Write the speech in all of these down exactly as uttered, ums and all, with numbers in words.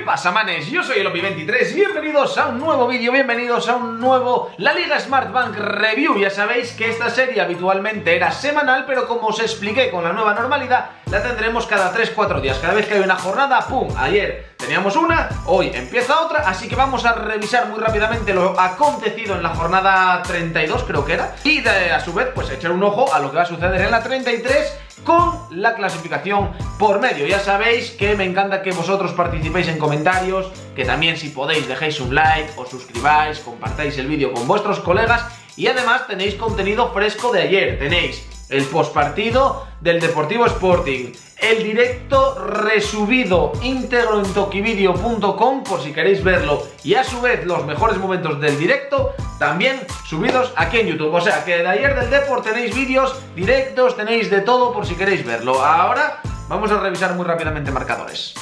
pasa, manes? Yo soy el Opi veintitrés, bienvenidos a un nuevo vídeo, bienvenidos a un nuevo La Liga Smartbank Review. Ya sabéis que esta serie habitualmente era semanal, pero como os expliqué con la nueva normalidad, la tendremos cada tres cuatro días. Cada vez que hay una jornada, ¡pum! Ayer teníamos una, hoy empieza otra, así que vamos a revisar muy rápidamente lo acontecido en la jornada treinta y dos, creo que era, y de, a su vez, pues echar un ojo a lo que va a suceder en la treinta y tres con la clasificación por medio. Ya sabéis que me encanta que vosotros participéis en comentarios, que también si podéis dejéis un like, os suscribáis, compartáis el vídeo con vuestros colegas y además tenéis contenido fresco de ayer. Tenéis el postpartido del Deportivo Sporting, el directo resubido íntegro en tokivideo punto com por si queréis verlo, y a su vez los mejores momentos del directo también subidos aquí en YouTube. O sea que de ayer del Deport tenéis vídeos directos, tenéis de todo por si queréis verlo. Ahora vamos a revisar muy rápidamente marcadores.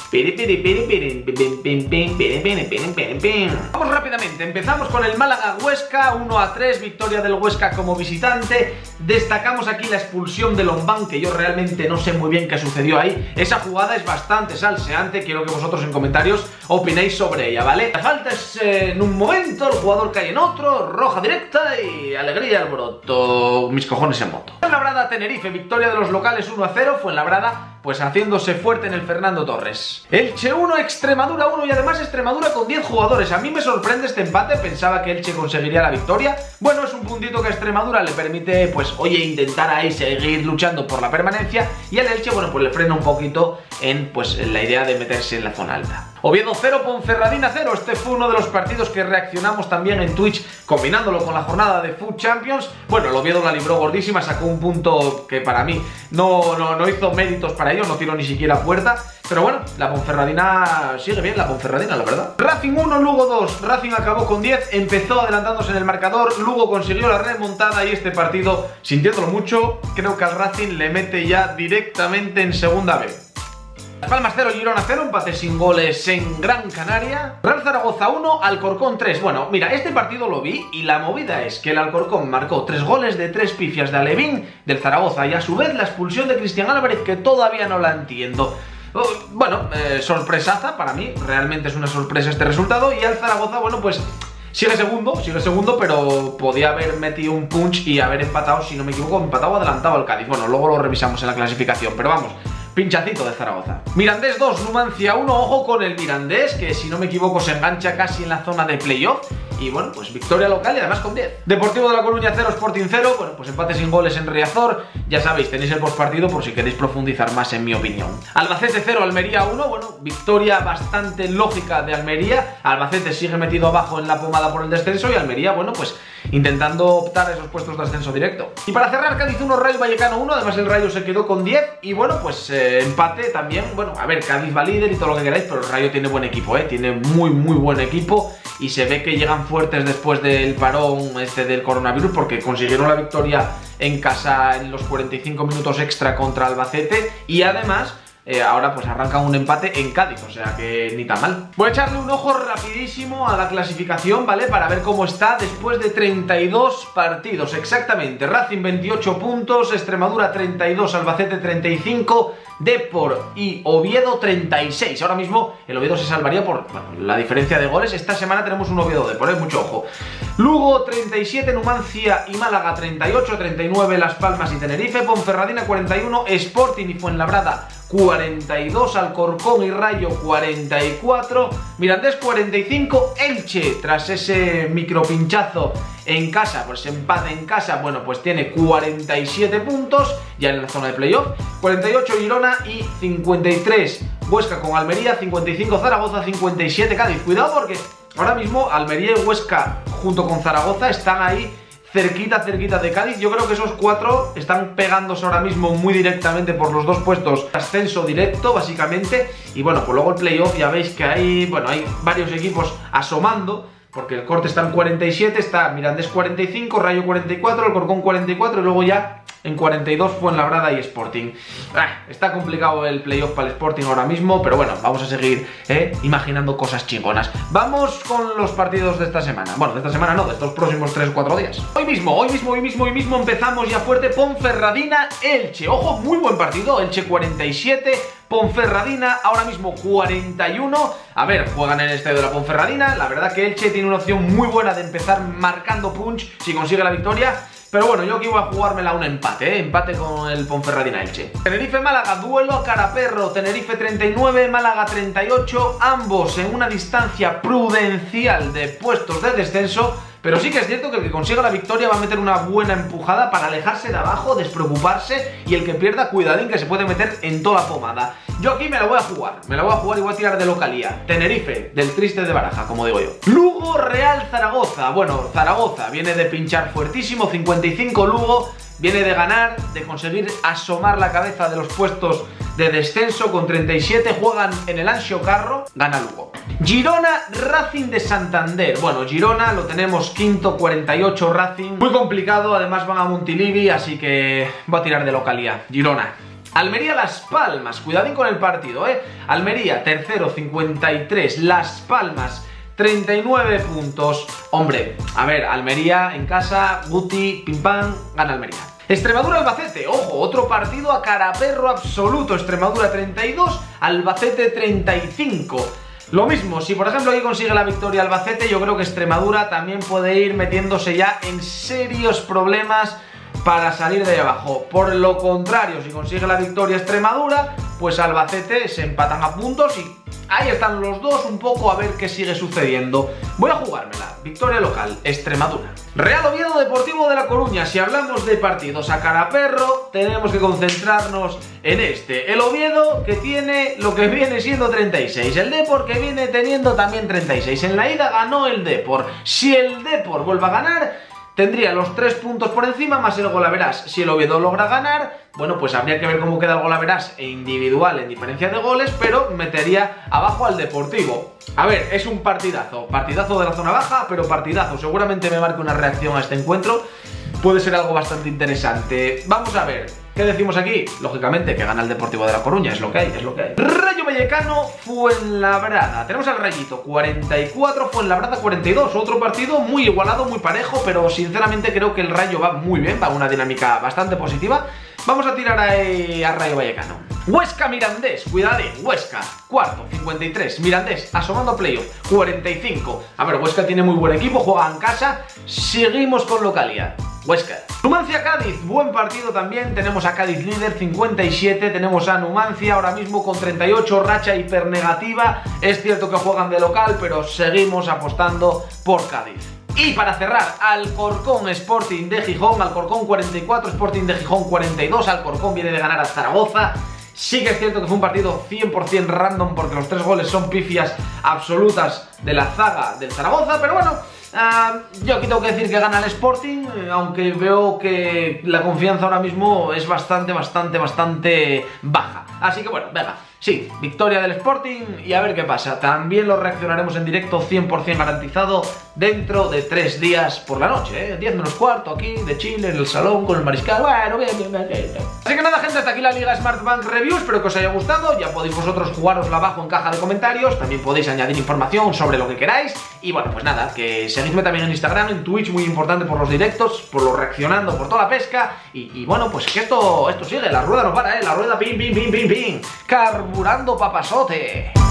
Vamos rápidamente, empezamos con el Málaga-Huesca, uno a tres, victoria del Huesca como visitante. Destacamos aquí la expulsión de Lombán, que yo realmente no sé muy bien qué sucedió ahí. Esa jugada es bastante salseante, quiero que vosotros en comentarios opinéis sobre ella, ¿vale? La falta es eh, en un momento, el jugador cae en otro, roja directa y alegría alboroto, mis cojones en moto. Fuenlabrada-Tenerife, victoria de los locales uno a cero, Fuenlabrada pues haciéndose fuerte en el Fernando Torres. Elche uno, Extremadura uno, y además Extremadura con diez jugadores. A mí me sorprende este empate, pensaba que Elche conseguiría la victoria. Bueno, es un puntito que a Extremadura le permite, pues, oye, intentar ahí seguir luchando por la permanencia, y al Elche, bueno, pues le frena un poquito en, pues, en la idea de meterse en la zona alta. Oviedo cero, Ponferradina cero. Este fue uno de los partidos que reaccionamos también en Twitch, combinándolo con la jornada de Food Champions. Bueno, el Oviedo la libró gordísima, sacó un punto que para mí no, no, no hizo méritos para ellos, no tiró ni siquiera a puerta. Pero bueno, la Ponferradina sigue bien, la Ponferradina, la verdad. Racing uno, Lugo dos. Racing acabó con diez, empezó adelantándose en el marcador, Lugo consiguió la remontada y este partido, sintiéndolo mucho, creo que al Racing le mete ya directamente en segunda B. Las Palmas cero, Girona cero, empate sin goles en Gran Canaria. Real Zaragoza uno, Alcorcón tres. Bueno, mira, este partido lo vi y la movida es que el Alcorcón marcó tres goles de tres pifias de Alevín del Zaragoza, y a su vez la expulsión de Cristian Álvarez, que todavía no la entiendo. Oh, bueno, eh, sorpresaza para mí, realmente es una sorpresa este resultado, y al Zaragoza, bueno, pues sigue segundo, sigue segundo, pero podía haber metido un punch y haber empatado, si no me equivoco, empatado o adelantado al Cádiz. Bueno, luego lo revisamos en la clasificación, pero vamos, pinchacito de Zaragoza. Mirandés dos, Numancia uno, ojo con el Mirandés, que si no me equivoco se engancha casi en la zona de playoff. Y bueno, pues victoria local y además con diez. Deportivo de La Coruña cero, Sporting cero. Bueno, pues empate sin goles en Riazor. Ya sabéis, tenéis el postpartido por si queréis profundizar más en mi opinión. Albacete cero, Almería uno. Bueno, victoria bastante lógica de Almería. Albacete sigue metido abajo en la pomada por el descenso, y Almería, bueno, pues intentando optar a esos puestos de ascenso directo. Y para cerrar, Cádiz uno, Rayo Vallecano uno. Además el Rayo se quedó con diez. Y bueno, pues eh, empate también. Bueno, a ver, Cádiz va líder y todo lo que queráis, pero el Rayo tiene buen equipo, ¿eh? Tiene muy, muy buen equipo. Y se ve que llegan fuertes después del parón este del coronavirus, porque consiguieron la victoria en casa en los cuarenta y cinco minutos extra contra Albacete, y además eh, ahora pues arrancan un empate en Cádiz, o sea que ni tan mal. Voy a echarle un ojo rapidísimo a la clasificación, ¿vale? Para ver cómo está después de treinta y dos partidos, exactamente. Racing veintiocho puntos, Extremadura treinta y dos, Albacete treinta y cinco, Depor y Oviedo treinta y seis. Ahora mismo el Oviedo se salvaría por, bueno, la diferencia de goles. Esta semana tenemos un Oviedo Depor, ¿eh? Mucho ojo. Lugo treinta y siete, Numancia y Málaga treinta y ocho, treinta y nueve Las Palmas y Tenerife, Ponferradina cuarenta y uno, Sporting y Fuenlabrada cuarenta y dos, Alcorcón y Rayo cuarenta y cuatro, Mirandés cuarenta y cinco, Elche, tras ese micropinchazo en casa, pues empate en casa, bueno, pues tiene cuarenta y siete puntos, ya en la zona de playoff, cuarenta y ocho Girona y cincuenta y tres Huesca con Almería, cincuenta y cinco Zaragoza, cincuenta y siete Cádiz. Cuidado porque ahora mismo Almería y Huesca junto con Zaragoza están ahí cerquita, cerquita de Cádiz. Yo creo que esos cuatro están pegándose ahora mismo muy directamente por los dos puestos, ascenso directo básicamente. Y bueno, pues luego el playoff ya veis que hay, bueno, hay varios equipos asomando, porque el corte está en cuarenta y siete, está Mirandés cuarenta y cinco, Rayo cuarenta y cuatro, Alcorcón cuarenta y cuatro, y luego ya en cuarenta y dos Fuenlabrada y Sporting. Ah, está complicado el playoff para el Sporting ahora mismo, pero bueno, vamos a seguir eh, imaginando cosas chingonas. Vamos con los partidos de esta semana. Bueno, de esta semana no, de estos próximos tres o cuatro días. Hoy mismo, hoy mismo, hoy mismo, hoy mismo empezamos ya fuerte. Ponferradina, Elche. Ojo, muy buen partido. Elche cuarenta y siete, Ponferradina ahora mismo cuarenta y uno. A ver, juegan en el estadio de la Ponferradina. La verdad que Elche tiene una opción muy buena de empezar marcando punch si consigue la victoria. Pero bueno, yo aquí voy a jugármela a un empate, ¿eh? Empate con el Ponferradina Elche. Tenerife-Málaga, duelo a caraperro. Tenerife treinta y nueve, Málaga treinta y ocho. Ambos en una distancia prudencial de puestos de descenso. Pero sí que es cierto que el que consiga la victoria va a meter una buena empujada para alejarse de abajo, despreocuparse, y el que pierda, cuidadín, que se puede meter en toda la pomada. Yo aquí me la voy a jugar, me la voy a jugar y voy a tirar de localía. Tenerife, del triste de Baraja, como digo yo. Lugo, Real Zaragoza. Bueno, Zaragoza viene de pinchar fuertísimo, cincuenta y cinco Lugo. Viene de ganar, de conseguir asomar la cabeza de los puestos de descenso con treinta y siete, juegan en el Anxo Carro, gana Lugo. Girona, Racing de Santander. Bueno, Girona lo tenemos quinto, cuarenta y ocho Racing. Muy complicado, además van a Montilivi, así que voy a tirar de localía. Girona. Almería, Las Palmas, cuidadín con el partido, eh. Almería, tercero, cincuenta y tres, Las Palmas, treinta y nueve puntos. Hombre, a ver, Almería en casa, Guti, pim pam, gana Almería. Extremadura, Albacete, ojo, otro partido a caraperro absoluto. Extremadura treinta y dos, Albacete treinta y cinco. Lo mismo, si por ejemplo aquí consigue la victoria Albacete, yo creo que Extremadura también puede ir metiéndose ya en serios problemas para salir de ahí abajo. Por lo contrario, si consigue la victoria Extremadura, pues Albacete se empatan a puntos y ahí están los dos un poco a ver qué sigue sucediendo. Voy a jugármela. Victoria local, Extremadura. Real Oviedo, Deportivo de La Coruña. Si hablamos de partidos a caraperro, tenemos que concentrarnos en este. El Oviedo, que tiene lo que viene siendo treinta y seis. El Depor, que viene teniendo también treinta y seis. En la ida ganó el Depor. Si el Depor vuelve a ganar, tendría los tres puntos por encima más el golaveras. Si el Oviedo logra ganar, bueno, pues habría que ver cómo queda el golaveras individual en diferencia de goles, pero metería abajo al Deportivo. A ver, es un partidazo, partidazo de la zona baja, pero partidazo. Seguramente me marque una reacción a este encuentro. Puede ser algo bastante interesante. Vamos a ver, ¿qué decimos aquí? Lógicamente que gana el Deportivo de La Coruña, es lo que hay, es lo que hay. Rayo Vallecano, Fuenlabrada. Tenemos al Rayito, cuarenta y cuatro, Fuenlabrada cuarenta y dos. Otro partido muy igualado, muy parejo, pero sinceramente creo que el Rayo va muy bien, va a una dinámica bastante positiva. Vamos a tirar a, a Rayo Vallecano. Huesca, Mirandés, cuidado, Huesca, cuarto, cincuenta y tres. Mirandés, asomando playoff, cuarenta y cinco. A ver, Huesca tiene muy buen equipo, juega en casa. Seguimos con localidad. Huesca. Numancia, Cádiz, buen partido también. Tenemos a Cádiz líder, cincuenta y siete. Tenemos a Numancia ahora mismo con treinta y ocho, racha hipernegativa. Es cierto que juegan de local, pero seguimos apostando por Cádiz. Y para cerrar, Alcorcón, Sporting de Gijón. Alcorcón cuarenta y cuatro, Sporting de Gijón cuarenta y dos. Alcorcón viene de ganar a Zaragoza. Sí que es cierto que fue un partido cien por cien random, porque los tres goles son pifias absolutas de la zaga del Zaragoza, pero bueno, uh, yo aquí tengo que decir que gana el Sporting, aunque veo que la confianza ahora mismo es bastante, bastante, bastante baja. Así que bueno, venga, sí, victoria del Sporting y a ver qué pasa. También lo reaccionaremos en directo cien por cien garantizado dentro de tres días por la noche, ¿eh? diez menos cuarto aquí, de Chile, en el salón, con el mariscal. Bueno, bien, bien, bien, bien. Así que nada, gente, hasta aquí la Liga Smartbank Review. Espero que os haya gustado. Ya podéis vosotros jugárosla abajo en caja de comentarios. También podéis añadir información sobre lo que queráis. Y bueno, pues nada, que seguidme también en Instagram, en Twitch, muy importante por los directos, por lo reaccionando, por toda la pesca. Y, y bueno, pues que esto, esto sigue, la rueda no para, ¿eh? La rueda pim, pim, pim, pim, pim. Carburando papasote.